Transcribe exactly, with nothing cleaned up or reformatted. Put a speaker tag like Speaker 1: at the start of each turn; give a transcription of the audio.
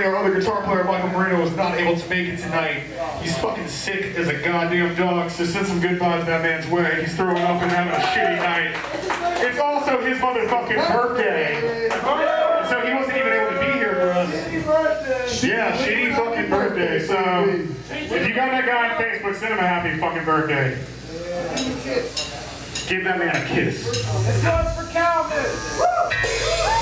Speaker 1: unfortunately, our other guitar player, Michael Marino, was not able to make it tonight. He's fucking sick as a goddamn dog, so send some good vibes that man's way. He's throwing up and having a shitty night. It's also his motherfucking birthday. So he wasn't even able to be here for us. Yeah, shitty fucking birthday. So if you got that guy on Facebook, send him a happy fucking birthday. Give that man a kiss.
Speaker 2: This one's for Calvin. Woo!